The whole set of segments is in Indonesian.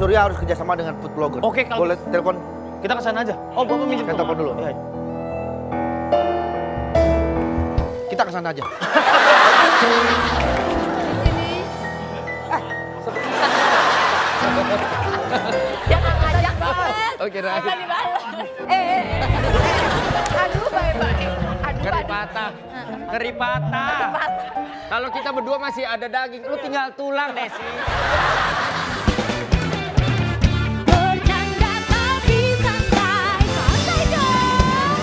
Surya harus kerjasama dengan food blogger. Oke, kalau boleh telepon? kita ke sana aja. Oh, Bapak minjem Saya telepon dulu. Iya. Kita ke sana aja. Jangan ngajak banget. Oke, Rai. Masa dibalas. Aduh, baik-baik. Aduh, Keri aduh. patah. Keri patah. Kalau kita berdua masih ada daging, lu tinggal tulang, Desi. Bercanda tapi santai, santai dong.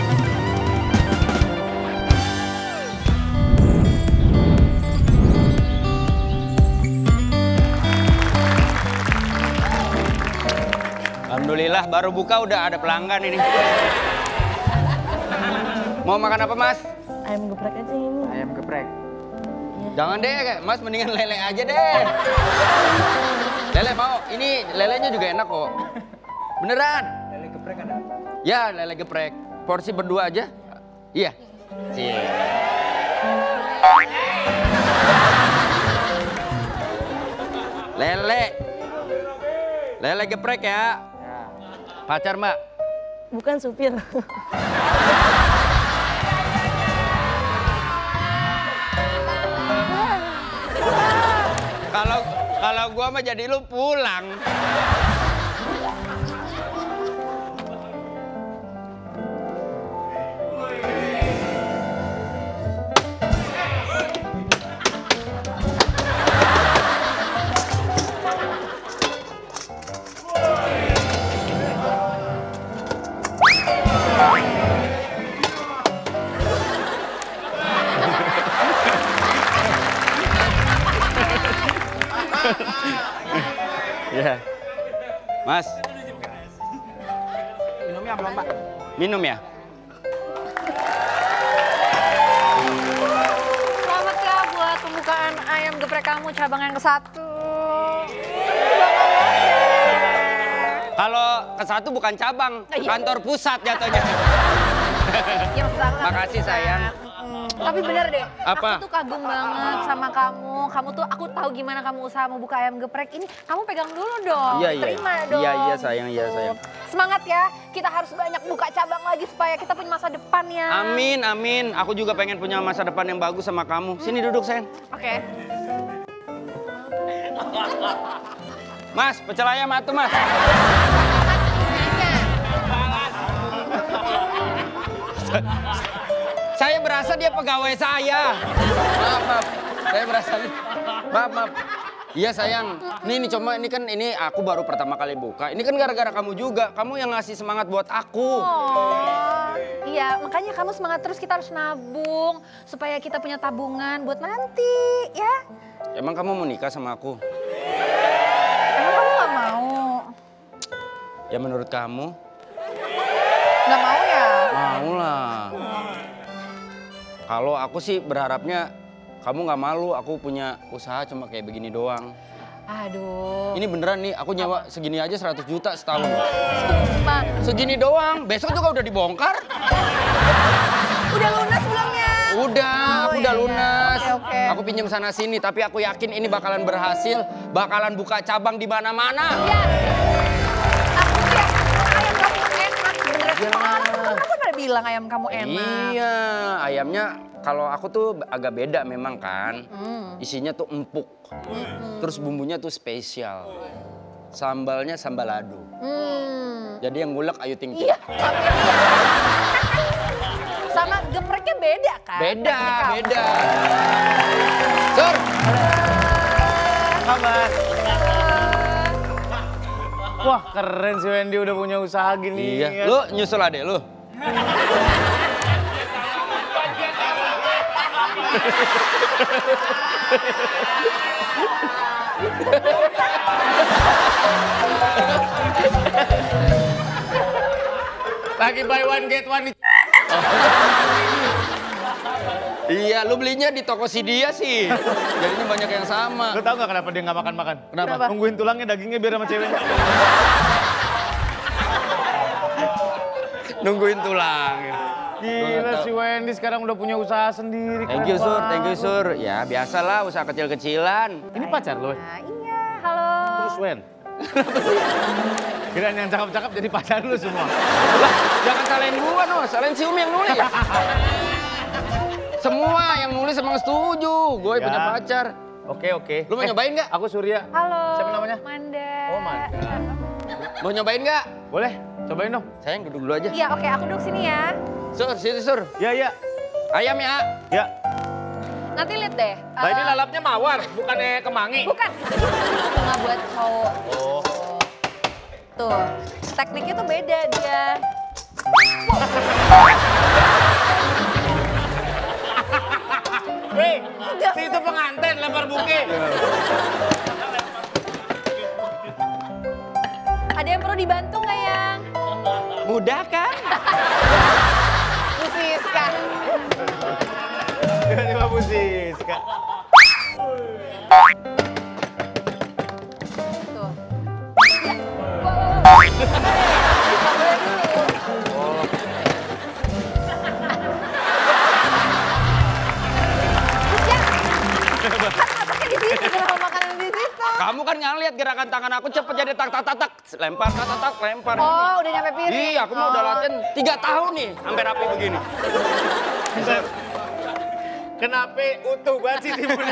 Alhamdulillah baru buka udah ada pelanggan ini. Mau makan apa, Mas? Ayam geprek aja ini. Ayam geprek. Jangan deh, Mas, mendingan lele aja deh. Lele mau? Ini lelenya juga enak kok. Beneran? Lele geprek ada? Ya, lele geprek. Porsi berdua aja? Iya. Cie. Lele. Lele geprek ya. Pacar, Mbak? Bukan supir. Kalau gua mah jadi lu pulang. Ya. Mas. Minumnya belum, Pak? Minum ya? Selamat ya buat pembukaan ayam geprek kamu cabang yang ke-1. Kalau ke-1 bukan cabang, kantor pusat jatuhnya. Ya, Makasih, sayang. Tapi bener deh, Apa? aku tuh kagum banget sama kamu. Kamu tuh, aku tahu gimana kamu usaha mau buka ayam geprek. Ini kamu pegang dulu dong, Iya, iya. terima dong. Iya, sayang, iya, sayang. Semangat ya, kita harus banyak buka cabang lagi supaya kita punya masa depan ya. Amin, amin. Aku juga pengen punya masa depan yang bagus sama kamu. Sini duduk, sayang. Oke. Mas, pecel ayam atuh, Mas. Saya berasa dia pegawai saya. Maaf. Saya berasa maaf. Iya, sayang. Ini cuma ini aku baru pertama kali buka. Ini kan gara-gara kamu juga. Kamu yang ngasih semangat buat aku. Oh, iya, makanya kamu semangat terus, kita harus nabung supaya kita punya tabungan buat nanti, ya. Emang kamu mau nikah sama aku? Emang kamu gak mau? Ya menurut kamu? Gak mau ya? Mau lah. Kalau aku sih berharapnya kamu nggak malu aku punya usaha cuma kayak begini doang. Aduh. Ini beneran nih, aku nyewa segini aja 100 juta setahun. Sumpah. Segini doang, besok juga udah dibongkar. Udah lunas belumnya? Udah, aku udah iya. lunas. Oke. Aku pinjam sana sini, tapi aku yakin ini bakalan berhasil, bakalan buka cabang di mana-mana. Iya. Aku sih ayam kamu enak. Beneran semua orang kamu kan pada bilang ayam kamu enak. Iya, ayamnya kalau aku tuh agak beda memang kan. Isinya tuh empuk. Terus bumbunya tuh spesial. Sambalnya sambalado. Jadi yang ngulek Ayu Ting Ting. Iya. Sama gepreknya beda kan? Beda, Teknik kamu. beda. Sur. Kabar. Wah, keren si Wendy udah punya usaha gini. Iya, lu nyusul adek lu. Lagi buy one get one. Iya, lu belinya di toko si dia sih. Jadinya banyak yang sama. Lu tau gak kenapa dia gak makan-makan? Kenapa? Nungguin tulangnya, dagingnya biar sama ceweknya. Nungguin tulang. Gila si Wendy sekarang udah punya usaha sendiri. Thank you, Sur. Thank you, Sur. Ya, biasalah usaha kecil-kecilan. Ini pacar lo? Nah, iya, halo. Terus Wen, Kirain yang cakep-cakep jadi pacar lu semua. Lah, jangan salahin gua, no. Salahin si Umi yang nulis. Semua yang nulis emang setuju. Gue punya pacar. Oke. Lu mau nyobain nggak? Aku Surya. Halo. Siapa namanya? Manda. Oh, Manda. Mau nyobain nggak? Boleh, cobain dong. Sayang duduk dulu aja. Iya, oke, aku duduk sini ya. Sur, sini Sur. Ya. Ayam ya. Ya. Nanti lihat deh. Nah, ini lalapnya mawar, bukannya kemangi. Bukan. Bunga buat cowok. Oh. Tuh, tekniknya tuh beda dia. Weh, si itu pengantin lempar buke. Ada yang perlu dibantu nggak, Yang? Mudah kan? Bu Siska. Tiba-tiba Bu Siska. Tuh. Ya. Wow. Nggak boleh gitu. Kan di situ, kenapa makanan di situ? Kamu kan nggak lihat gerakan tangan aku cepet jadi tak, lempar, lempar. Oh, udah nyampe piring. Iya, aku mau udah latihan 3 tahun nih, sampai rapi begini. Kenapa utuh banget sih timunnya?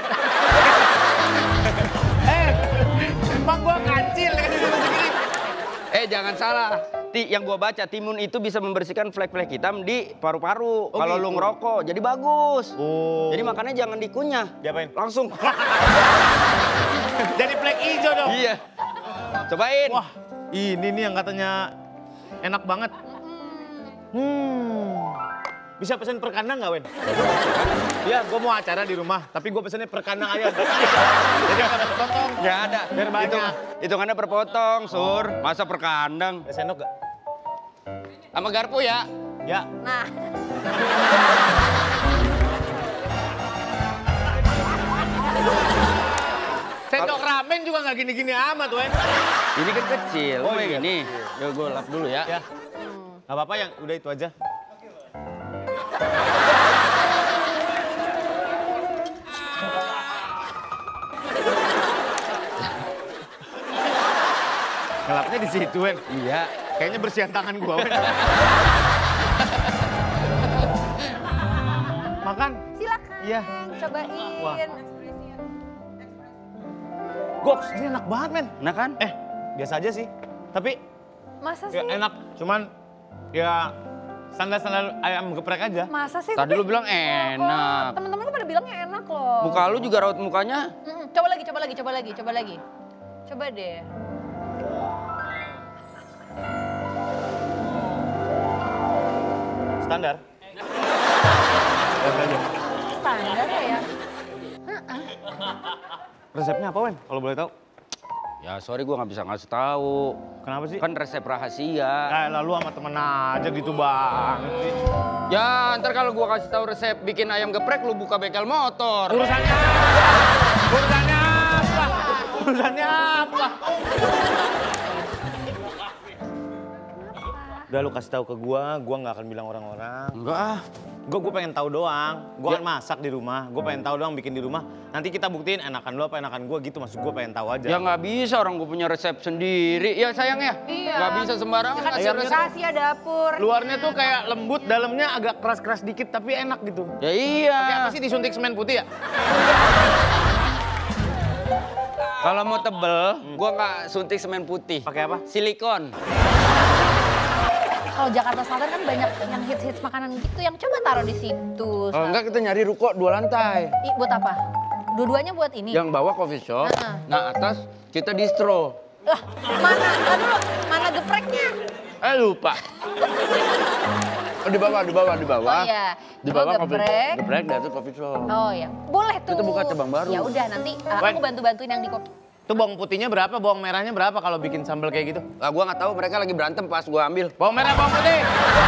Emang gua kancil dengan timun segini. Jangan salah. Yang gua baca, timun itu bisa membersihkan flek-flek hitam di paru-paru. Oh, kalau gitu. lu ngerokok, jadi bagus. Oh. Jadi makanya jangan dikunyah. Diapain? Langsung. Jadi flek hijau dong. Iya. Cobain. Wah, ini nih yang katanya enak banget. Bisa pesen per kandang nggak, Wen? Iya, gue mau acara di rumah, tapi gue pesennya per kandang aja. Jadi nggak potong. Nggak ada. Biar banyak. Hitungannya per potong, Sur. Masa per kandang. Ada sendok nggak? Sama garpu ya. Ya. Nah, Sendok ramen juga nggak gini-gini amat, Wen. Ini kan kecil. Oh, Kayak iya. gini. Yuk gue lap dulu ya. Ya. Nggak apa-apa yang udah itu aja. Ngelapnya di situ, Wen. Iya. Kayaknya bersihan tangan gua, Wen. Makan. silakan. Iya. Cobain. Wah. Goks, ini enak banget, men. Nah kan? Biasa aja sih. Tapi Masa sih? ya enak. Cuman ya standar-standar ayam geprek aja. Masa sih? Tadi lu bilang enak. Temen-temen gue pada bilangnya enak loh. Muka lu juga raut mukanya. Coba lagi. Coba deh. Standar. Standar ya. Resepnya apa, Wen? Kalau boleh tahu? Ya sorry gue nggak bisa ngasih tahu. Kenapa sih? Kan resep rahasia. Lalu sama temen aja gitu banget sih. Ya ntar kalau gue kasih tahu resep bikin ayam geprek lu buka bengkel motor. Urusannya apa? Udah lu kasih tahu ke gua nggak akan bilang orang-orang. Enggak ah. Gua pengen tahu doang. Gua kan masak di rumah. Gua pengen tahu doang bikin di rumah. Nanti kita buktiin enakan lu apa enakan gua gitu. Maksud gua pengen tahu aja. Ya nggak bisa orang gue punya resep sendiri. Ya sayang ya. Iya. Nggak bisa sembarangan Kan ngasih resep. rahasia dapur. Luarnya tuh kayak lembut, dalamnya agak keras-keras dikit tapi enak gitu. Ya iya. Pakai apa sih disuntik semen putih ya? Kalau mau tebel, gue nggak suntik semen putih. Pakai apa? Silikon. Kalau Jakarta Selatan kan banyak yang hits-hits makanan gitu yang coba taruh di situ. Kalau enggak kita nyari ruko 2 lantai. Buat apa? Dua-duanya buat ini? Yang bawah coffee shop, nah atas kita distro. Lah, mana? Aduh, mana gepreknya? Lupa. Oh, di bawah. Oh iya. Di bawah geprek. geprek, di atas coffee shop. Oh iya, boleh tuh. Kita buka cabang baru. Ya udah nanti Wen. aku bantu-bantuin yang di kopi. Tuh bawang putihnya berapa, bawang merahnya berapa kalau bikin sambal kayak gitu? Lah gua nggak tahu mereka lagi berantem pas gua ambil. Bawang merah, bawang putih.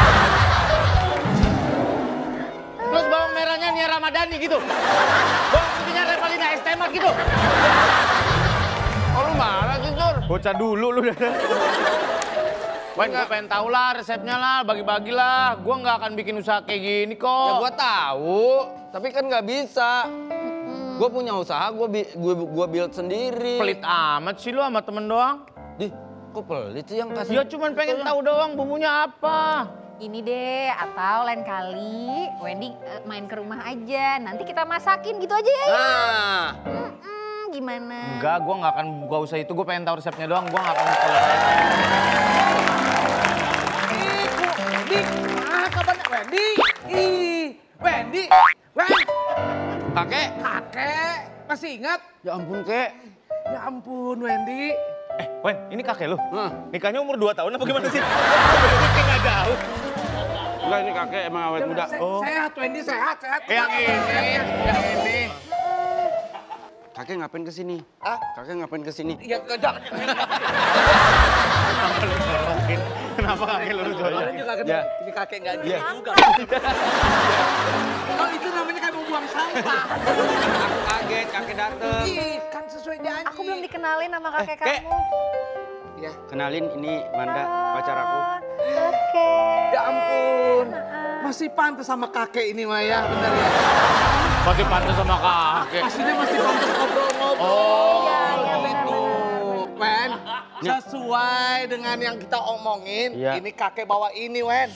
Terus bawang merahnya Nia Ramadhani gitu. Bawang putihnya Revalina S. Temat gitu. Oh lu marah sih, Sur? Bocah dulu lu. Wen, gue pengen tahu lah resepnya lah, bagi-bagi lah. Gue nggak akan bikin usaha kayak gini Ya kok. gua tahu, tapi kan nggak bisa. Gua punya usaha, gua build sendiri. Pelit amat sih lu sama temen doang. Dih, kok pelit sih yang kasih? Ya cuman pengen tahu doang bumbunya apa. Ini deh, atau lain kali Wendy main ke rumah aja. Nanti kita masakin gitu aja ya. Nah, Gimana? Enggak, gua usah itu. Gue pengen tahu resepnya doang. Gua nggak akan kalau Wendy, kapan Wendy? Wendy, kakek. kakek masih ingat? Ya ampun, kek. Ya ampun, Wendy. Wen, ini kakek lu? Hah. Nikahnya umur 2 tahun apa gimana sih? Kayak nggak jauh. Enggak, ini kakek emang awet muda. Sehat, Wendy, sehat. Yang ini. Kakek ngapain kesini? Kakek ngapain kesini? Ya, jangan. Kenapa lu jorokin? Kenapa kakek lu Kalian jorokin? juga kan, Ya. ini kakek nggak Iya. juga. Oh, itu namanya kayak mau buang sampah. Aku kaget, kakek dateng. Ih, kan sesuai janji. Aku belum dikenalin sama kakek Kek. kamu. Ya. Kenalin, ini Manda, pacar aku. Oke. Ya ampun. Masih pantas sama kakek ini, Maya. Bener ya. Pasti pantas sama kakek. Pastinya masih pantas ngobrol-ngobrol. Oh. Iya, benar. Wen, sesuai dengan yang kita omongin, Iya. ini kakek bawa ini, Wen.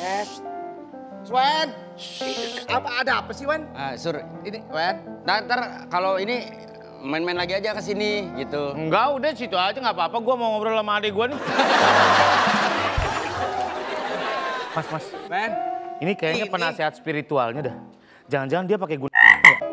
Wen, ada apa sih, Wen? Sur, Ini, Wen. ntar kalau ini main-main lagi aja ke sini gitu. Enggak, udah situ aja nggak apa-apa. Gua mau ngobrol sama adik gua nih. Mas. Wen, Ini kayaknya Ini. penasehat spiritualnya dah. Jangan-jangan dia pakai guna.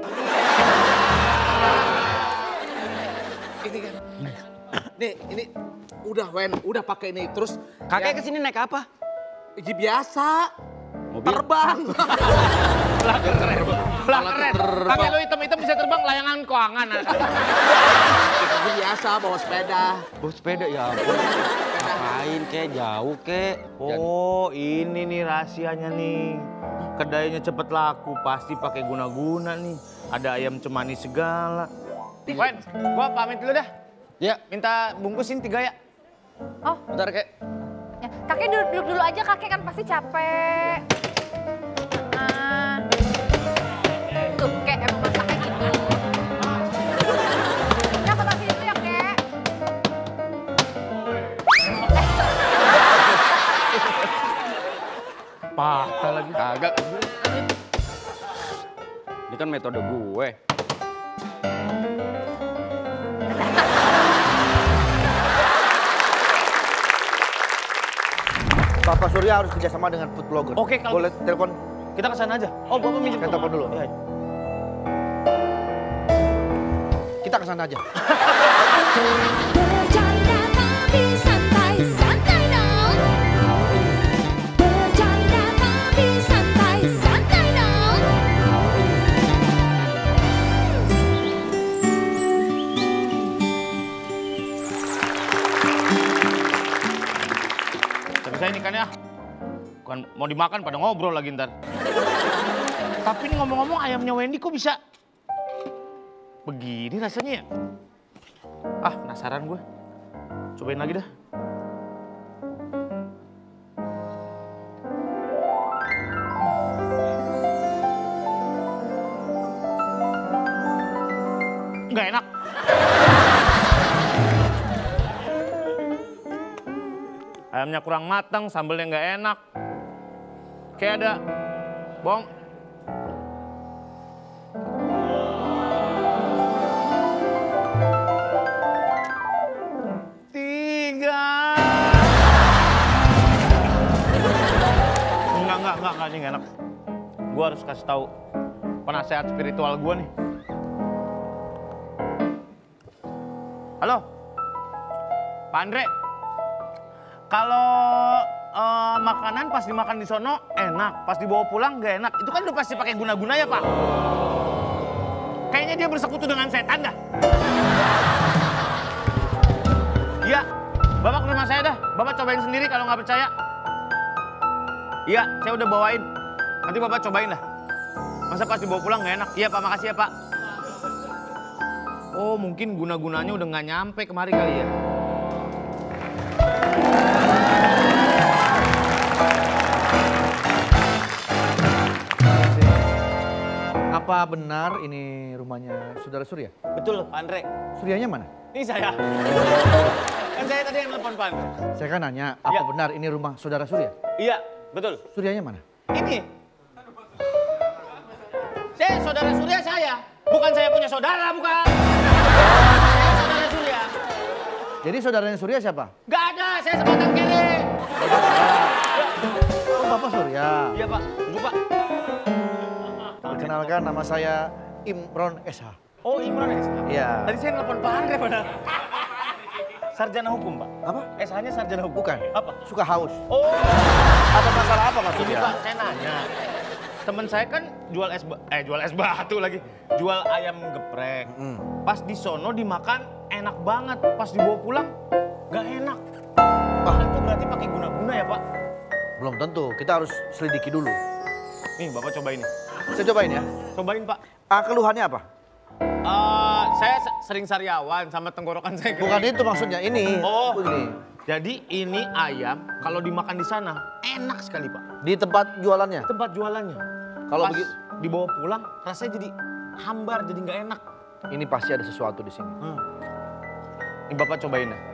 ini kan. Nih, ini udah, Wen, udah pakai ini. Terus Kakek kesini naik apa? ini biasa. Mobil? Terbang. Lah keren. Kakek lu hitam-hitam bisa terbang layangan koangan. Ini biasa bawa sepeda. Bawa sepeda, ya ampun. Ngapain, kek? Jauh, kek. Oh, ini nih rahasianya nih. Kedainya cepet laku, pasti pakai guna-guna nih. Ada ayam cemani segala. Wen, gua pamit dulu dah. Ya, Minta bungkusin 3 ya. Oh, bentar, kek. ya. Kakek duduk dulu aja, kakek kan pasti capek. Tuh, kek emang masaknya gitu. Kenapa kasih itu ya, kek? Patah lagi. Kagak. Ini kan metode gue. Bapak Surya harus kerjasama dengan food blogger. Oke, kalau Boleh telepon? kita kesana aja. Oh, Bapak minjem Saya telepon dulu. Iya. Kita kesana aja. Bercanda tapi santai, santai dong. Bercanda tapi santai, santai dong. Tapi saya ini kan ya, bukan mau dimakan pada ngobrol lagi ntar. Tapi ini ngomong-ngomong ayamnya Wendy kok bisa begini rasanya ya? Ah, penasaran gue. Cobain lagi dah. Nggak enak. Ayamnya kurang matang, sambelnya nggak enak. Kayak ada bawang. Tiga. Enggak, ini nggak enak. Gue harus kasih tahu penasehat spiritual gue nih. Halo, Pak Andre. Kalau makanan pas dimakan di sono enak, pas dibawa pulang nggak enak. Itu kan udah pasti pakai guna-guna ya, Pak? Kayaknya dia bersekutu dengan setan dah. Iya, Bapak ke rumah saya dah. Bapak cobain sendiri kalau nggak percaya. Iya, saya udah bawain. Nanti Bapak cobain dah. Masa pas dibawa pulang nggak enak? Iya Pak, makasih ya Pak. Oh, mungkin guna-gunanya udah nggak nyampe kemari kali ya. Apa benar ini rumahnya Saudara Surya? Betul, Pak Andre. Suryanya mana? Ini saya. Kan saya tadi yang telepon Pak Andre. Saya kan nanya, apa Iya. benar ini rumah saudara Surya? Iya, betul. Suryanya mana? Ini. Saudara Surya saya. Bukan saya punya saudara, bukan. Saya saudara Surya. Jadi saudaranya Surya siapa? Gak ada, saya sebatang kere. Oh, Bapak Surya. Iya Pak, tunggu Pak. Perkenalkan, nama saya Imron SH. Oh Imron ya? Iya. Tadi saya nelfon Pak Andre padahal. Sarjana hukum Pak. Apa? SH-nya sarjana hukum. Bukan. Apa? Suka haus. Oh, Ada masalah apa Mas ini Surya? Pak, saya nanya. Temen saya kan jual es batu lagi. Jual ayam geprek. Pas di sono dimakan enak banget. Pas dibawa pulang gak enak. Pak, itu berarti pakai guna-guna ya Pak? Belum tentu, kita harus selidiki dulu. Nih Bapak cobain nih. Saya cobain ya. Cobain Pak. Keluhannya apa? Saya sering sariawan sama tenggorokan saya. Bukan itu maksudnya, ini. Oh, Begini. jadi ini ayam kalau dimakan di sana enak sekali Pak. Di tempat jualannya. Tempat jualannya. Kalau Pas begitu, dibawa pulang rasanya jadi hambar, jadi nggak enak. ini pasti ada sesuatu di sini. Ini Bapak cobain ya.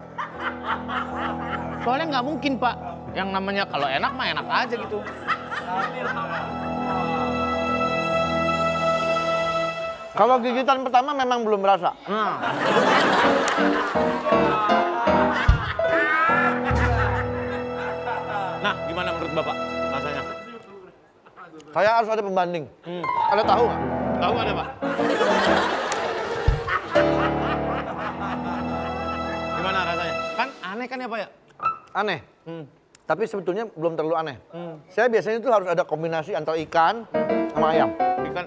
Soalnya nggak mungkin Pak. Yang namanya kalau enak mah enak aja gitu. Kalau gigitan pertama memang belum berasa. Nah, gimana menurut Bapak rasanya? Kayak harus ada pembanding. Ada tahu nggak? Tahu ada Pak? Gimana rasanya? Kan aneh kan ya Pak ya? Aneh. Tapi sebetulnya belum terlalu aneh. Saya biasanya itu harus ada kombinasi antara ikan sama ayam. Ikan.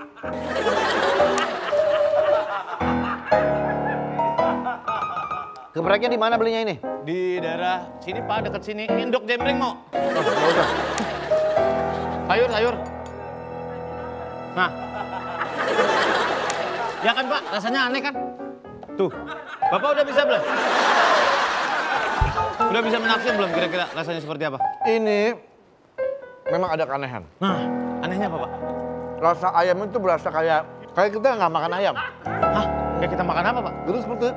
Gepreknya di mana belinya ini? Di daerah sini Pak, dekat sini. Ini Endok Jembreng mau. Oh, nggak usah. Sayur. Nah. Ya kan Pak, rasanya aneh kan? Tuh, Bapak udah bisa belum? Udah bisa menaksir belum kira-kira rasanya seperti apa? Ini memang ada keanehan. Nah, anehnya apa Pak? Rasa ayam itu berasa kayak kita nggak makan ayam. Hah? Kayak kita makan apa Pak? Dulu seperti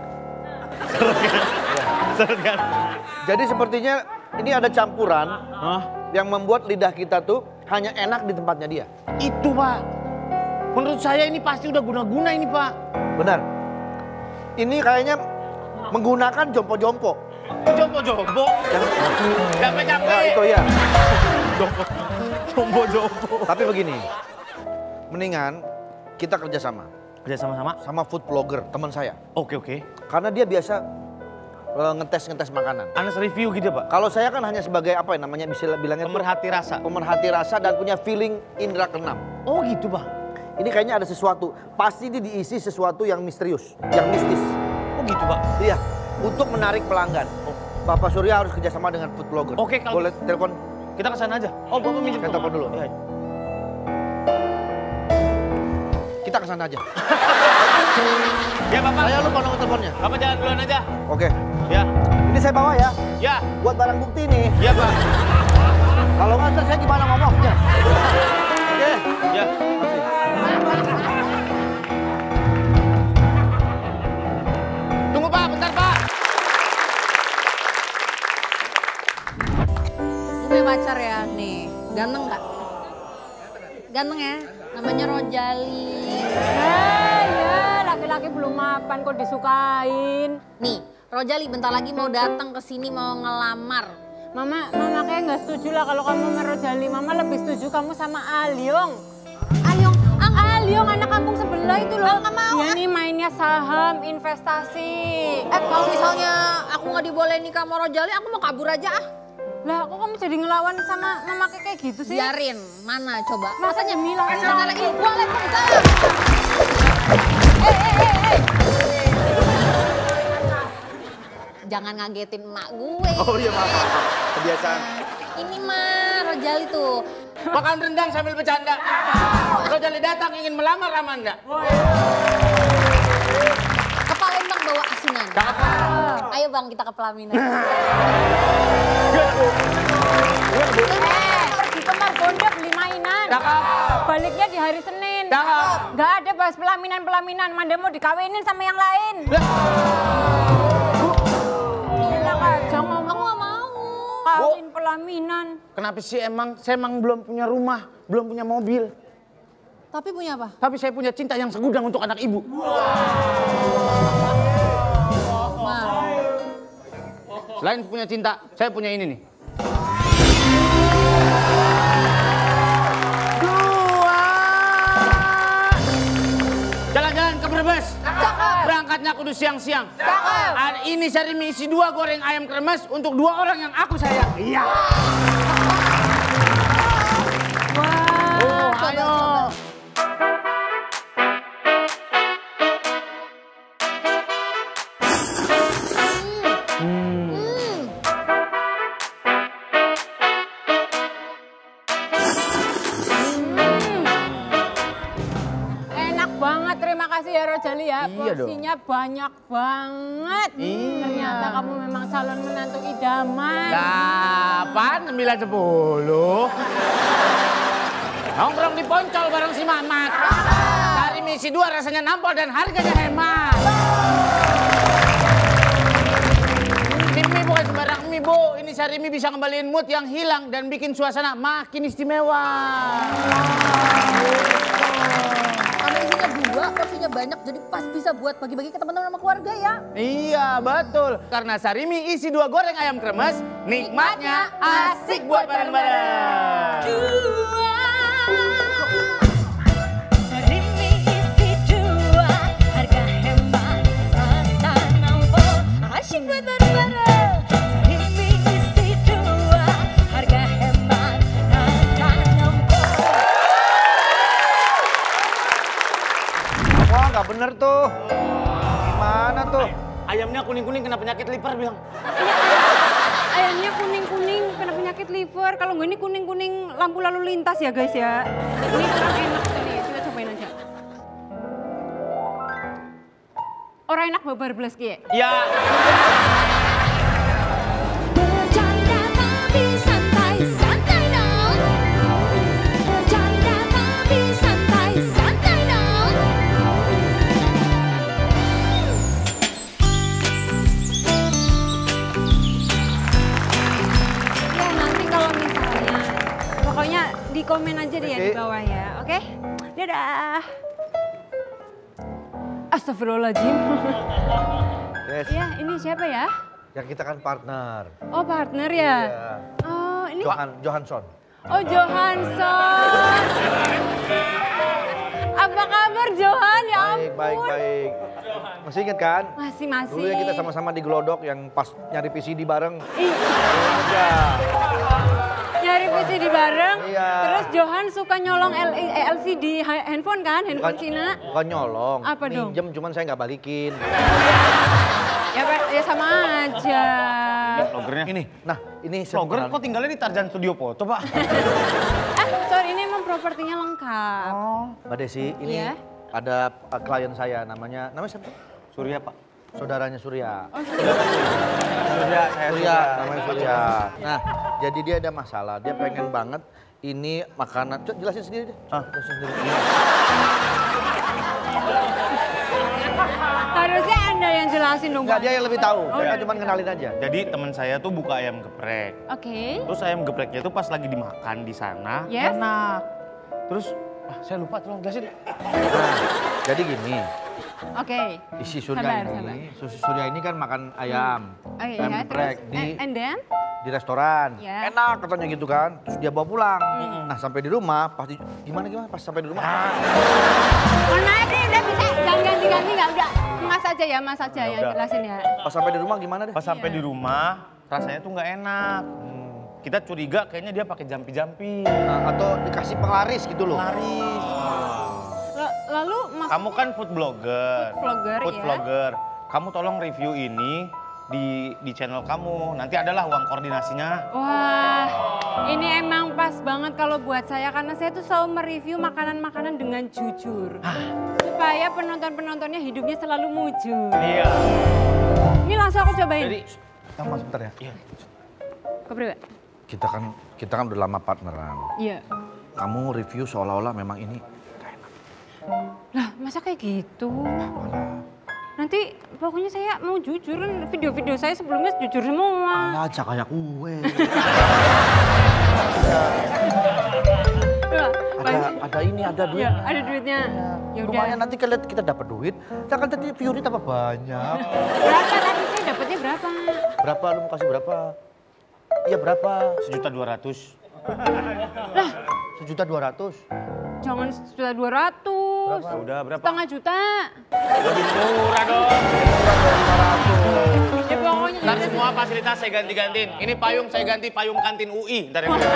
Seret kan? Jadi sepertinya ini ada campuran Hah? yang membuat lidah kita tuh hanya enak di tempatnya dia. Itu Pak. Menurut saya ini pasti udah guna-guna ini Pak. Benar. Ini kayaknya menggunakan jompo-jompo. Jompo-jompo. Capek-capek. Nah, itu ya. Jompo-jompo. Tapi begini, mendingan kita kerjasama Kerja sama-sama? sama food blogger teman saya. Oke. Karena dia biasa ngetes makanan. Anas review gitu Pak? Kalau saya kan hanya sebagai apa ya namanya bisa bilangnya tuh Pemerhati rasa. pemerhati rasa dan punya feeling indera keenam. Oh gitu Pak? Ini kayaknya ada sesuatu, pasti ini diisi sesuatu yang misterius, yang mistis. Oh gitu Pak? Iya, untuk menarik pelanggan. Bapak Surya harus kerjasama dengan food blogger. Oke, kalau- boleh telepon? Kita ke sana aja. Oh Bapak minjem Saya telepon dulu. Iya. Kita ke sana aja. Ya Bapak. Saya lupa nomor teleponnya. Bapak jalan duluan aja. Oke, Ya. ini saya bawa ya, Ya. buat barang bukti ini. Ya Pak. Kalau nggak ntar saya gimana ngomongnya? Oke. Ya. Tunggu Pak, bentar Pak. Lu punya pacar ya nih, ganteng nggak? Ganteng ya, namanya Rojali. Ya, laki-laki belum mapan kok disukain. Nih, Rojali bentar lagi mau datang ke sini mau ngelamar. Mama kayaknya nggak setuju lah kalau kamu sama Rojali. Mama lebih setuju kamu sama Aliong. Aliong anak kampung sebelah itu loh. Nggak mau, Dia nih mainnya saham, investasi. Kalau misalnya aku nggak dibolehin nikah sama Rojali, aku mau kabur aja ah. Lah, kok kamu jadi ngelawan sama mama kayak gitu sih? Biarin, mana coba? Masa Jamila Sebentar lagi, waalaikumsalam. Jangan ngagetin emak gue. Oh iya maaf. Kebiasaan. Ini mah Rojali tuh. Makan rendang sambil bercanda. Rojali datang ingin melamar Amanda. Ke Palembang bawa asinan. Ayo bang, kita ke pelaminan. Di Pemargonda beli mainan. Baliknya di hari Senin. Nggak ada bahas pelaminan. Manda mau dikawinin sama yang lain. kawin pelaminan. Kenapa sih emang? Saya emang belum punya rumah, belum punya mobil. Tapi punya apa? Tapi saya punya cinta yang segudang untuk anak ibu. Selain punya cinta, saya punya ini nih. Jalan-jalan ke Brebes. Berangkatnya kudu siang-siang. Ini Sarimi isi 2 goreng ayam kremes untuk 2 orang yang aku sayang. Iya. Wah, ayo. Ya Rojali ya, iya porsinya dong. Banyak banget. Iya. Ternyata kamu memang calon menantu idaman. 8, 9, 10. Nongkrong di Poncol bareng si Mamat. Dari misi 2 rasanya nampol dan harganya hemat. Mie bukan sembarang mie, Bu. Ini Sarimi bisa ngembaliin mood yang hilang dan bikin suasana makin istimewa. Karena isinya 2, porsinya banyak, jadi pas bisa buat bagi-bagi ke teman-teman sama keluarga ya. Iya, betul. Karena Sarimi isi 2 goreng ayam kremes, nikmatnya asik buat bareng-bareng. Sarimi isi 2, harga hemat, rasa nampol, asyik buat bareng-bareng. Sarimi isi 2, harga hemat, rasa nampol. Wah, nggak bener tuh. Gimana tuh? Ayamnya kuning-kuning kena penyakit liver bilang. Ayamnya kuning-kuning kena penyakit liver. Kalau nggak ini kuning-kuning lampu lalu lintas ya guys ya. Ini kurang enak nih, kita cobain aja. Orang enak babar belas kie. Ya. Bercanda tapi santai, santai dong. Bercanda tapi santai, santai dong. Ya nanti kalau misalnya, pokoknya di komen aja deh ya di bawah ya, oke? Dadah. Astagfirullahaladzim. Yes. Ya ini siapa ya? Ya kita kan partner. Oh partner ya? Iya. Oh ini. Johansson. Oh Johansson. Apa kabar Johan? Ya ampun. Baik. Masih inget kan? Masih. Dulu ya kita sama-sama di Glodok yang pas nyari VCD bareng. Iya. Nyari VCD bareng. Iya. Terus Johan suka nyolong LCD handphone kan? Handphone Cina. Bukan nyolong. Apa dong? Minjem cuman saya nggak balikin. Ya sama aja. Vlogernya. Ini, nah ini Vlogger kok tinggalnya di Tarzan Studio Foto, Pak? Sorry ini emang propertinya lengkap. Mbak Desi, ini Iya. ada klien saya namanya siapa? Surya, Pak. Saudaranya Surya. Oh, Surya, namanya Surya. Nah, jadi dia ada masalah, dia pengen banget ini makanan. Coba jelasin sendiri deh. Jelasin sendiri. harusnya Anda yang jelasin dong. Enggak, Pak. dia yang lebih tahu. Saya kan cuma kenalin aja. Jadi teman saya tuh buka ayam geprek. Oke. Terus ayam gepreknya tuh pas lagi dimakan di sana Yes. enak. Terus saya lupa tolong jelasin. Nah, jadi gini, Oke. isi Surya Sabar. ini, Surya ini kan makan ayam, Oh ayam iya, geprek terus and then? di restoran. Ya. Enak katanya gitu kan. Terus dia bawa pulang. Nah, sampai di rumah pasti gimana pas sampai di rumah. Mana deh, udah bisa. Jangan ganti-ganti nggak udah. Mas aja ya, Mas aja yang udah. jelasin ya. Pas sampai di rumah gimana deh? Pas sampai di rumah rasanya tuh nggak enak. Kita curiga kayaknya dia pakai jampi-jampi. Nah, atau dikasih penglaris gitu loh. Laris. Lalu Mas Kamu kan food blogger. Food vlogger, Food ya. vlogger. Kamu tolong review ini di channel kamu. Nanti adalah uang koordinasinya. Wah, ini emang pas banget kalau buat saya karena saya tuh selalu mereview makanan-makanan dengan jujur. Supaya penonton-penontonnya hidupnya selalu mujur. Iya. Ini langsung aku cobain. Jadi, Tunggu sebentar ya. iya. Kepriwe? Kita kan udah lama partneran. Iya. Kamu review seolah-olah memang ini Lah, masa kayak gitu? malah Nanti pokoknya saya mau jujur, video-video saya sebelumnya jujur semua. Aja kayak kue. Ada ini, ada duit. Ya, ada duitnya. Ya udah. Lumayan nanti kita dapat duit, kan tadi view-nya tambah banyak. Berapa tadi saya dapatnya berapa? Berapa lu mau kasih berapa? Iya berapa? 1.200.000. Lah, 1.200.000. jangan 1.200.000. Ya udah berapa? Setengah juta. Lebih murah dong. Ya pokoknya Ntar semua fasilitas saya ganti-gantiin. Ini payung saya ganti payung kantin UI. Ntar yang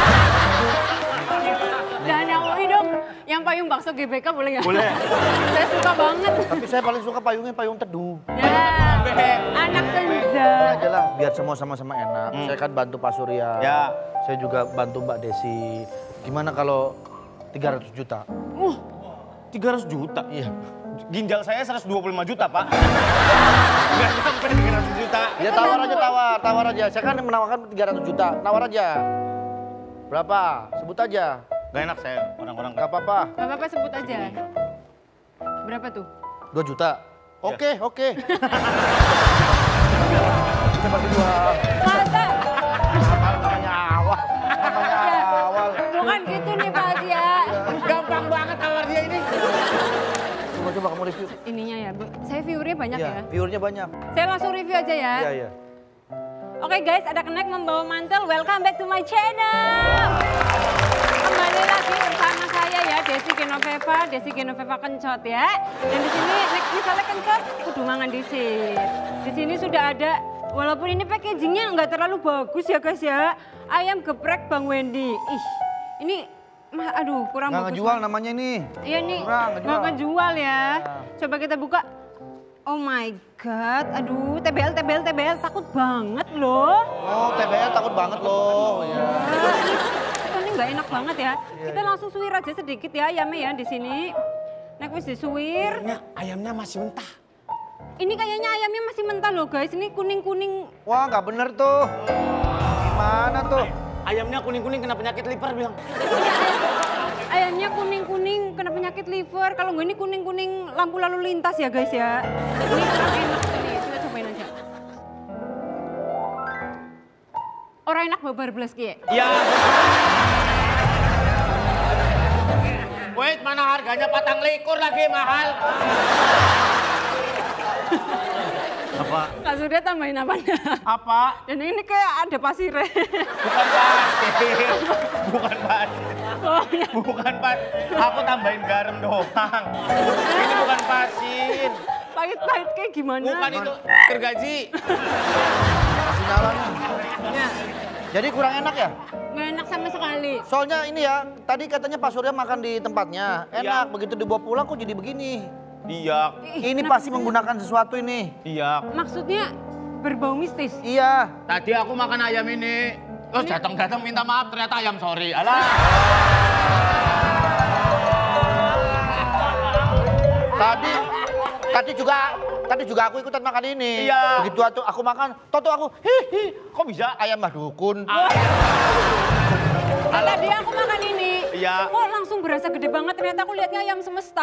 jangan yang UI dong. Yang payung bakso GBK boleh nggak? Boleh. Saya suka banget. Tapi saya paling suka payungnya payung teduh. Ya, anak senja. Ini aja lah, biar semua sama-sama enak. Saya kan bantu Pak Surya. Ya. Saya juga bantu Mbak Desi. Gimana kalau 300 juta? 300 juta? Iya. Ginjal saya 125 juta, Pak. Nggak sampai 300 juta. Ya tawar aja. Saya kan menawarkan 300 juta. Tawar aja. Berapa? Sebut aja. Gak enak saya, orang-orang. Gak apa-apa. Gak apa-apa sebut aja. Berapa tuh? 2 juta. Oke. Kita bagi 2. Masa? Namanya awal. Bukan gitu nih Pak Asia. Gampang banget tawar dia ini. Coba kamu review. Ininya ya, Bu. Saya viewernya banyak ya. Viewernya banyak. Saya langsung review aja ya. Iya. Oke guys, ada Kenek membawa mantel. Welcome back to my channel. Kembali lagi bersama saya ya, Desi Genoveva Kencot ya. Dan di sini nek misalnya kencot, kudu mangan disit. Di sini sudah ada, walaupun ini packagingnya nggak terlalu bagus ya guys ya. Ayam geprek Bang Wendy. Ih, ini aduh kurang Nggak bagus. ngejual namanya ini. Iya nih, Kurang, nggak ngejual ya. Coba kita buka. Oh my god, aduh TBL, takut banget loh. Oh, TBL takut banget loh. Ya. Ini nggak enak banget ya. Kita langsung suwir aja sedikit ya ayamnya ya di sini. Nek wis disuwir. Ayamnya masih mentah. Ini kayaknya ayamnya masih mentah loh guys. Ini kuning-kuning. Wah, nggak bener tuh. Gimana tuh? Ayamnya kuning-kuning kena penyakit liver bilang. Ayamnya kuning-kuning kena penyakit liver. Kalau nggak ini kuning-kuning lampu lalu lintas ya guys ya. Ini kurang enak nih. Kita cobain aja. Orang enak babar belas ki. Iya. Wait, mana harganya 4 lagi mahal. Apa? Kak Surya tambahin apa? Apa? Dan ini kayak ada pasirnya. Bukan pasir. Bukan pasir. Oh, ya. Bukan pasir. Aku tambahin garam doang. Ini bukan pasir. Pahit-pahit kayak gimana? Bukan itu gergaji. Masih nyala nih. Ya, Jadi kurang enak ya? nggak enak sama sekali. Soalnya ini ya, tadi katanya Pak Surya makan di tempatnya. Enak, Iya. begitu dibawa pulang kok jadi begini. Iya. Ini Kenapa pasti sih? menggunakan sesuatu ini. Iya. Maksudnya berbau mistis. Iya. Tadi aku makan ayam ini. Terus datang-datang minta maaf ternyata ayam sorry. Alah. Tadi juga aku ikutan makan ini. Iya. Begitu aku makan, toto aku, hihi, kok bisa ayam mah dukun? Tadi aku makan ini. Iya. Kok langsung berasa gede banget, ternyata aku lihatnya ayam semesta.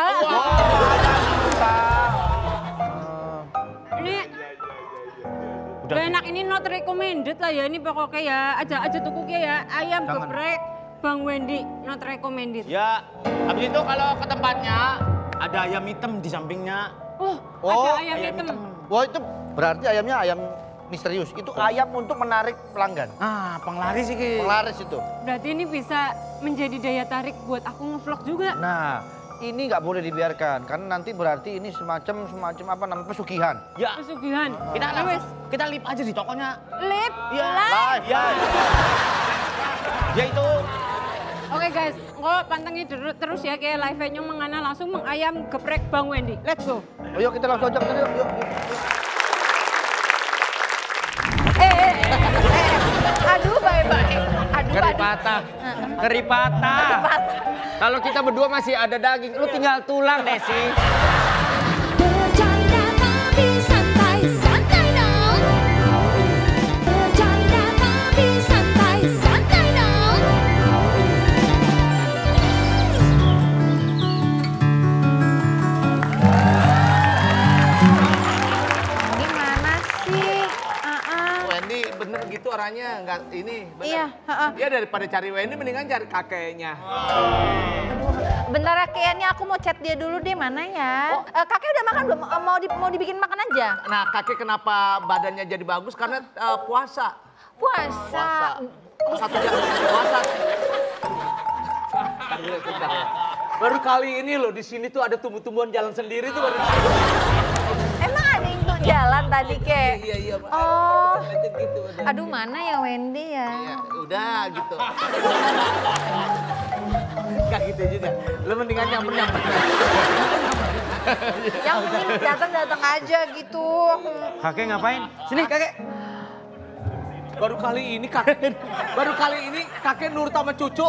Ini Udah. gak enak, ini not recommended lah ya, ini pokoknya ya. Aja tuku ya, ayam Jangan. geprek Bang Wendy, not recommended. Ya, habis itu kalau ke tempatnya ada ayam hitam di sampingnya. Oh, Oh, ada ayam ayam hitam. hitam. Wah itu berarti ayamnya ayam misterius. Itu ayam untuk menarik pelanggan. Ah, penglaris sih Ki. Penglaris itu. Berarti ini bisa menjadi daya tarik buat aku ngevlog juga. Nah, ini nggak boleh dibiarkan karena nanti berarti ini semacam apa namanya pesugihan. Ya, Pesugihan. kita Nah, wes, kita lip aja di tokonya. lip, Iya. live. Ya. Ya itu. Oke guys, kok pantengin terus ya kayak live-nya mengana langsung mengayam geprek Bang Wendy. Let's go. Oh, yuk kita langsung aja ke sana yuk. Aduh, baik-baik. Aduh, Keripata. Kalau kita berdua masih ada daging, lu tinggal tulang, Desi. Bercanda tapi santai, santai dong. Bercanda tapi santai, santai dong. kayaknya nggak ini. Bener. Iya, heeh. Ya daripada cari Wendy mendingan cari kakeknya. Bentar ya, kayaknya aku mau chat dia dulu deh, mana ya? Kakek udah makan belum? Mau dibikin makan aja? Nah kakek kenapa badannya jadi bagus? Karena puasa. Puasa. Satu jam puasa. Baru kali ini loh di sini tuh ada tumbuh-tumbuhan jalan sendiri tuh baru. Emang ada yang tuh jalan tadi, Kek? Iya. Oh. Gitu, Aduh, mana ya Wendy ya? Iya, udah gitu. Gak gitu juga. Lu mendingan nyamper. Yang penting datang aja gitu. Kakek ngapain? Sini kakek. Baru kali ini kakek nurut sama cucu.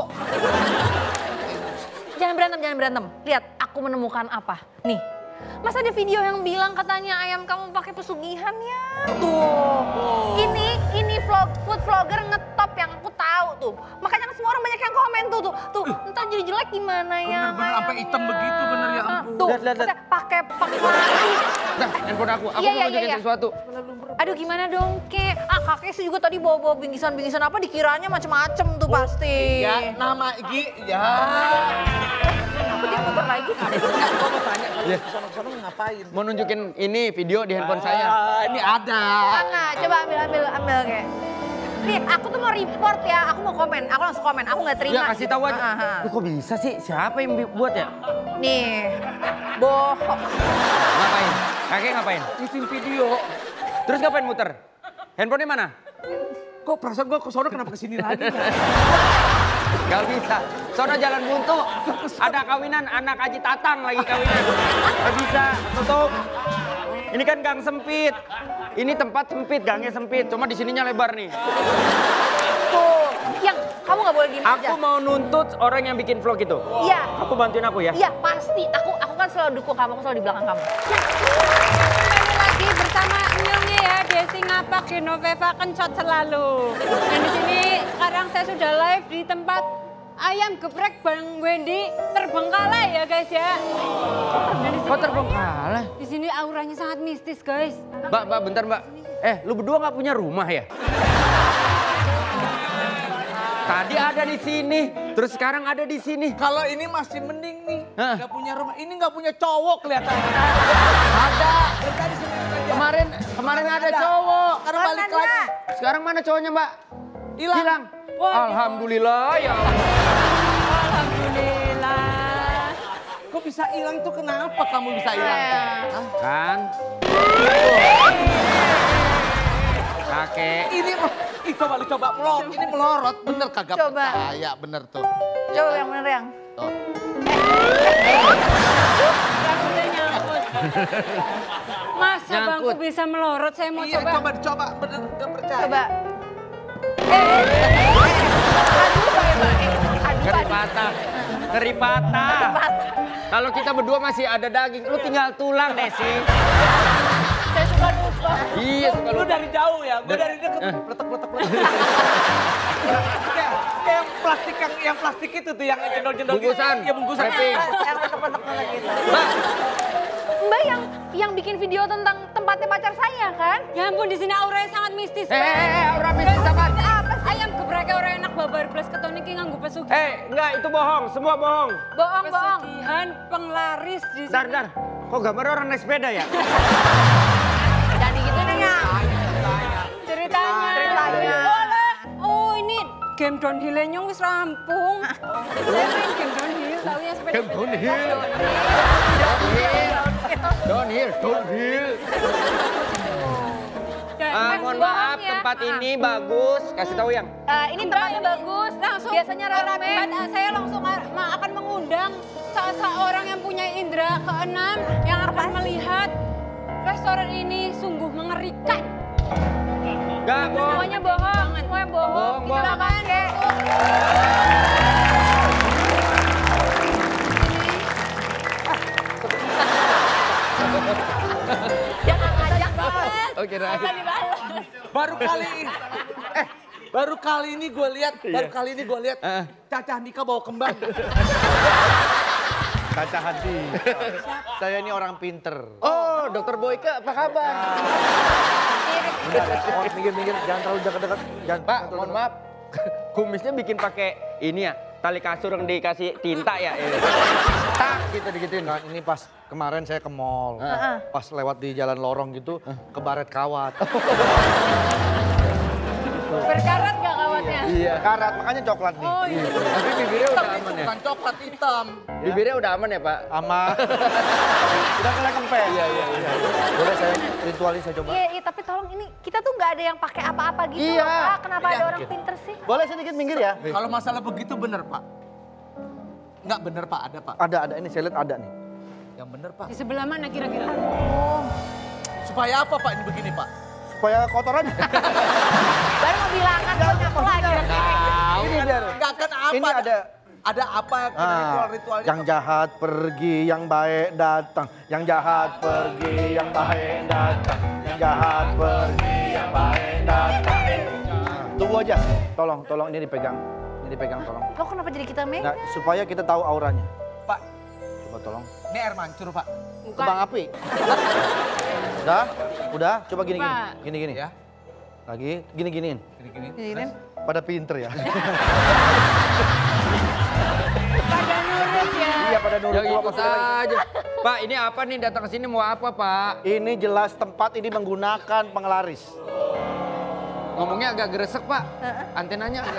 Jangan berantem. Lihat, aku menemukan apa. Nih, masa ada video yang bilang katanya ayam kamu pakai pesugihan ya? Tuh, ini food vlogger ngetop yang aku tahu tuh. Makanya semua orang banyak yang komen tuh. Entar jadi jelek gimana ya? Bener sampai hitam begitu bener ya ampun. Tuh, Lihat. pakai lagi. Nah, handphone aku Iya, mau tunjukin iya. sesuatu. Aduh gimana dong, Kek? Kakek sih juga tadi bawa bingkisan apa dikiranya macem-macem tuh pasti. Ya, nama ya. Aku dia muter lagi. Gua mau tanya kalau kesana ngapain? Mau nunjukin ini video di handphone saya. Ini ada. Mana? Coba ambil, Kek. Nih, aku tuh mau report ya. Aku mau komen. Aku langsung komen. Aku nggak terima. Ya kasih tahu aja. Aha. Loh, kok bisa sih? Siapa yang buat ya? Nih, bohong. Ngapain? Kakek ngapain? Bikin video. Terus ngapain muter? Handphonenya mana? Kok perasaan gua ke sono kenapa kesini lagi? Gak bisa. Sono jalan buntu. Ada kawinan anak Haji Tatang lagi kawinan. Gak bisa. Tutup. Ini kan gang sempit. Ini tempat sempit, gangnya sempit. Cuma di sininya lebar nih. Tuh, yang kamu nggak boleh gini aja. Aku mau nuntut orang yang bikin vlog itu. Iya. Aku bantuin aku ya. Iya, pasti. Aku kan selalu dukung kamu. Aku selalu di belakang kamu. Kembali lagi bersama Nyungnya ya, Desi Ngapak, Genoveva Kencot selalu. Dan di sini sekarang saya sudah live di tempat ayam geprek Bang Wendy terbengkalai ya guys ya. Dan di sini Kok terbengkalai? Di sini auranya sangat mistis guys. Mbak, bentar mbak. Lu berdua nggak punya rumah ya? Tadi ada di sini, terus sekarang ada di sini. Kalau ini masih mending nih. Hah? Gak punya rumah. Ini gak punya cowok kelihatannya. Ada. Tadi sini aja. Kemarin ada cowok. Sekarang balik lagi. Sekarang mana cowoknya mbak? Hilang. Alhamdulillah ya Allah. Alhamdulillah. Kok bisa hilang tuh kenapa kamu bisa hilang? Kan? Kakek. Ini coba melorot. Ini melorot bener kagak Coba. percaya bener tuh. Coba yang bener yang. Tuh. Rambutnya nyangkut. Masa Nyangkut. bangku bisa melorot? Saya mau Iya coba. coba bener gak percaya. Coba. Aduh, Ngeri patah. Ngeri patah. Kalau kita berdua masih ada daging, lu tinggal tulang Desi. saya suka lupa. Iya, suka Lu lu. dari jauh ya, gue dari deket letek. Kayak yang plastik itu tuh yang jendol-jendol. Bungkusan. Ya bungkusan. Wrapping. Yang letek-letek gitu. Mbak, Mbak yang bikin video tentang tempatnya pacar saya kan? Ya ampun, di sini auranya sangat mistis. aura mistis apaan? Ayam geprek orang enak babar plus ketone iki nganggo pesugihan. Enggak, itu bohong, semua bohong. Bohong. Pesugihan penglaris di sini. Dar. Kok gambar orang naik sepeda ya? Jadi gitu nih ya. Ceritanya. Oh, ini game downhill nyong wis rampung. Saya main game downhill, taunya sepeda. Game downhill. Downhill. Mohon maaf, tempat ini bagus. Kasih tahu yang. Ini tempatnya bagus. Langsung Biasanya rame. Saya langsung akan mengundang seorang yang punya indera keenam yang akan melihat restoran ini sungguh mengerikan. Enggak, bohong. Semuanya bohong. Semuanya bohong. Bohong. Kita pakai. Jangan ngajak banget. Oke, Rai. Baru kali ini gue lihat, Caca Andika bawa kembang. Kaca hati. Saya ini orang pinter. Oh, Halo, Dokter Boyke, apa kabar? Minggir, jangan terlalu dekat-dekat. Jangan Pak, terlalu mohon dekat. maaf. Kumisnya bikin pakai ini ya, tali kasur yang dikasih tinta ya. Tak gitu digituin. Nah, ini pas kemarin saya ke mall. Pas lewat di jalan lorong gitu, kebaret kawat. Berkarat gak kawatnya? Iya. Karat, makanya coklat nih. Oh iya. Tapi bibirnya udah aman ya? Bukan coklat hitam. Bibirnya udah aman ya, Pak? Sama. Udah kena kempes. Iya. Boleh saya ritualis saya coba? Iya, tapi tolong ini kita tuh nggak ada yang pakai apa-apa gitu Iya. loh, Pak. Kenapa ada orang pinter sih? Boleh sedikit minggir ya? Kalau masalah begitu bener, Pak. Enggak bener, Pak. Ada, Pak. Ada. Ini saya lihat ada nih. Yang bener, Pak. Di sebelah mana kira-kira? Supaya apa, Pak, ini begini, Pak? Supaya kotor aja. Baru mau bilangan buat nyapu lagi. Ini biar. Enggak kan apa? Ini ada. Ada apa ritual-ritualnya? Yang jahat pergi, yang baik datang. Yang jahat pergi, yang baik datang. Yang jahat pergi, yang baik datang. Tunggu aja. Tolong ini dipegang. Ini dipegang tolong. Lo kenapa jadi kita Nah, supaya kita tahu auranya. Pak, Coba tolong. ini air mancur, Pak. Kembang api. Udah, coba gini. Pak. Gini. Ya. Lagi, gini-giniin. Gini. Pada pinter ya. Pada nurut ya. Iya, pada nurut. Yang Gua ikut maksudnya lagi. aja. Pak, ini apa nih datang ke sini mau apa, Pak? Ini jelas tempat ini menggunakan penglaris. Ngomongnya agak gresek, Pak. Antenanya agak.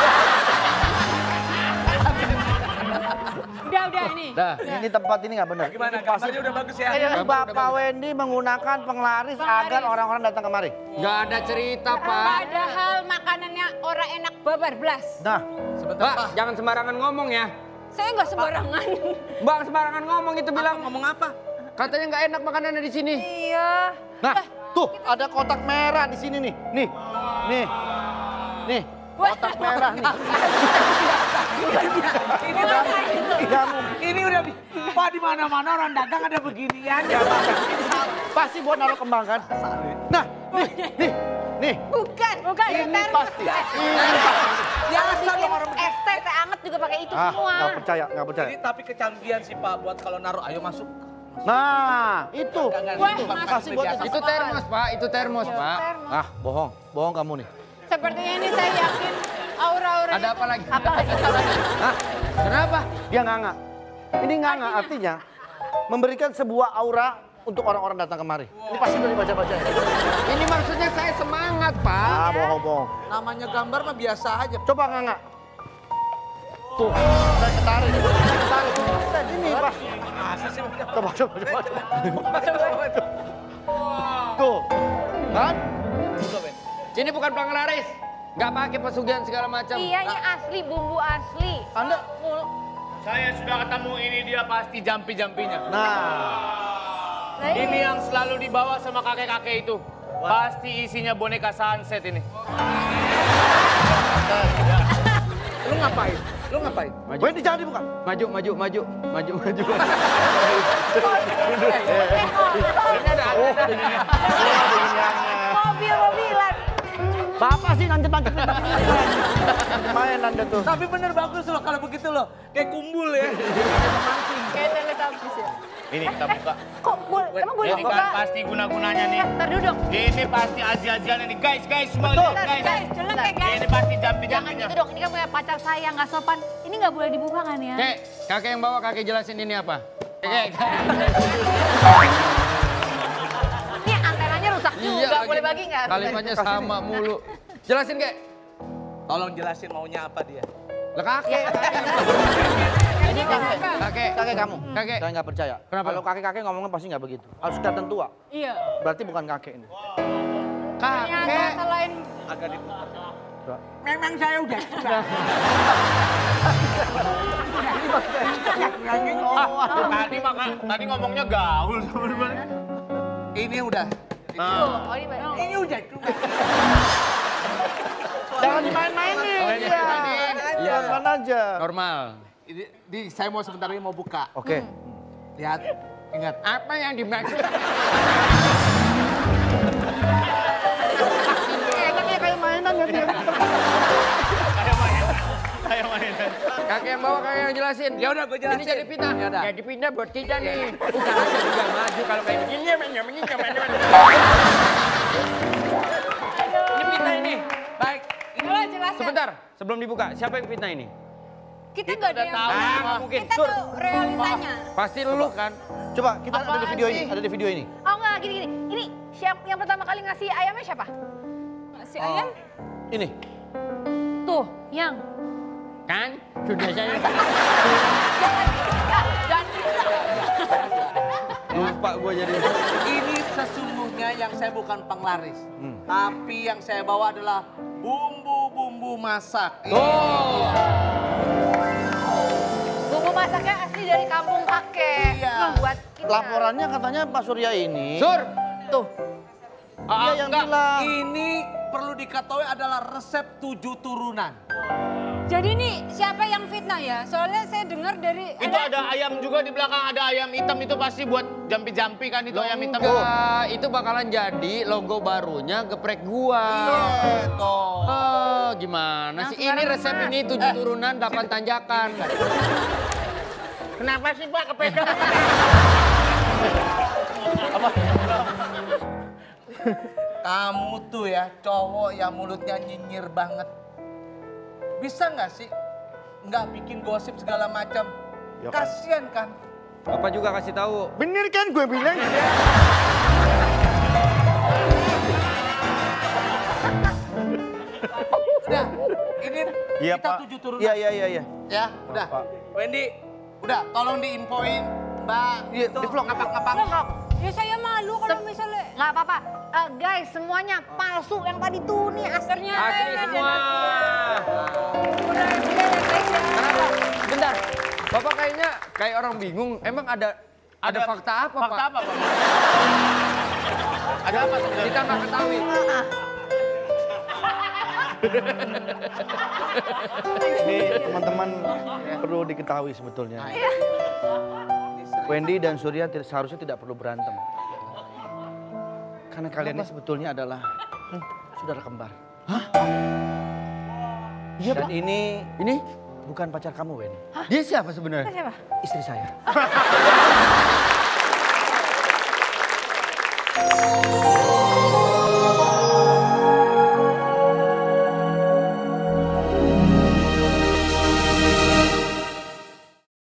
Udah ini. Dah. Ini tempat ini nggak benar. Gimana? Ini pasti Gambarnya udah bagus ya? Ini Bapak Wendy menggunakan penglaris agar orang-orang datang kemari. Nggak ada cerita, Pak. Padahal makanannya orang enak babar belas. Nah, Sebentar, Pak, Pak. jangan sembarangan ngomong ya. Saya nggak sembarangan. Bang sembarangan ngomong itu bilang. Ngomong apa? Katanya nggak enak makanannya di sini. Iya. nah, tuh ada kotak merah di sini nih. Nih. Kotak merah nih. Ini udah Pak, di mana-mana orang dagang ada beginian ya, Pak. Pasti buat naruh kembang kan? Nah, nih. Bukan. Ini pasti. Biasa dong orang begini. Es teh anget juga pakai itu Ah, semua. nggak percaya. Ini tapi kecanggihan sih, Pak, buat kalau naruh, ayo masuk. Nah, itu. Wah, Pasti buat itu. Itu termos, Pak. Itu termos, Pak. Ah, bohong kamu nih. Sepertinya ini saya yakin aura-aura. Ada apa lagi? Apa lagi? Hah? Kenapa? Dia nganga. Ini nganga artinya memberikan sebuah aura untuk orang-orang datang kemari. Ini pasti udah dibaca-baca ya. Ini maksudnya saya semangat, Pak. Ah, bohong. Namanya gambar mah biasa aja. Coba nganga. Tuh, saya ketarik. Ini pasti. Coba. Tuh, kan? Ini bukan penglaris. Nggak pakai pesugihan segala macam. Iya, ini asli, bumbu asli. Anda, Saya sudah ketemu ini dia pasti jampi-jampinya. nah, Ini yang selalu dibawa sama kakek-kakek itu. Pasti isinya boneka sunset ini. Lu ngapain? Wendy jangan dibuka. Maju. Mobil-mobilan. Bapak sih nancep-nancep. Lumayan Anda tuh. Tapi bener bagus loh kalau begitu loh. Kayak kumbul ya. Kayak teletubbies ya. Ini kita buka. Kok emang boleh Ini dibuka? kan pasti guna-gunanya nih. Ntar duduk. Ini pasti aji-ajiannya nih. Guys, semua Betul. lihat guys. Guys, jelek ya guys. Ini pasti Jangan jampi-jampinya. gitu dong, ini kan punya pacar saya, nggak sopan. Ini nggak boleh dibuka kan ya? Kek, kakek yang bawa, kakek jelasin ini apa. Kek. Ini antenanya rusak juga, lagi. boleh bagi nggak? Kalimatnya sama mulu. Jelasin, Kek. Tolong jelasin maunya apa dia. Lah kakek. Ini kan Kakek kamu. Kakek. Saya nggak percaya. Kenapa? Kalau kakek-kakek ngomongnya pasti nggak begitu. Harus kelihatan tua. Iya. Berarti bukan kakek ini. Ternyata Kakek. selain Agak di... memang saya udah. Tadi ngomongnya gaul. Ini udah. Oh, ini Ini udah cuma. Jangan dimain-mainin. Iya. Pelan aja. Normal. Ini saya mau sebentar ini mau buka. Oke. Lihat. Ingat. Apa yang dimaksud? Enaknya kayak mainan ya dia. Kayak Kakek yang bawa, kakek yang jelasin. Ya udah, gue jelasin. Ini jadi fitnah. Ya udah. Jadi fitnah buat kita nih. Usahanya juga maju kalau kayak begini. Ini fitnah ini. Baik. Coba jelasin. Sebentar, sebelum dibuka, siapa yang fitnah ini? Kita nggak ada yang tahu. tahu. Nggak mungkin. Kita tahu realitanya. Pasti lu kan. Coba kita ada di Apaan video ini, sih? ada di video ini. Oh enggak, gini. Ini siapa yang pertama kali ngasih ayamnya siapa? Si ayam? Ini. Tuh, yang. Kan? Sudah saya. Jangan bisa. Lupa gue jadi. Ini sesungguhnya yang saya bukan penglaris. Tapi yang saya bawa adalah bumbu-bumbu masak. Oh. Bumbu masaknya asli dari kampung kakek. Iya. Buat kita. Laporannya katanya Pak Surya ini. Sur. Tuh. Dia yang bilang. Ini perlu diketahui adalah resep 7 turunan. Jadi nih siapa yang fitnah ya? Soalnya saya dengar dari... Itu ada ayam juga di belakang, ada ayam hitam itu pasti buat jampi-jampi kan itu ayam hitam. Enggak, itu bakalan jadi logo barunya geprek gua. Toh. Oh, gimana sih? Ini resep ini 7 turunan 8 tanjakan. Kenapa sih Pak kepegang? Kamu tuh ya cowok yang mulutnya nyinyir banget. Bisa nggak sih nggak bikin gosip segala macam? Ya kan. Kasian kan? Bapak juga kasih tahu. Bener kan gue bilang? Udah, ini Iya, kita Pak. 7 turunan. Iya. Ya, udah. Pak. Wendy, udah tolong diinfoin Mbak. Iya, di vlog. Vlog. Ya saya malu kalau misalnya... Nggak apa-apa. Guys, semuanya palsu yang tadi tuh nih aslinya. Asli semua. Kenapa? Bentar. Bapak kayaknya kayak orang bingung. Emang ada fakta apa, Pak? Fakta apa Pak? Ada apa sebenarnya? Kita nggak ketahui. Ini teman-teman perlu diketahui sebetulnya. Wendy dan Surya seharusnya tidak perlu berantem. Karena kalian ini sebetulnya adalah saudara kembar. Hah? Iya, Dan Pak. ini bukan pacar kamu, Wen. Dia siapa sebenarnya? Siapa? Istri saya.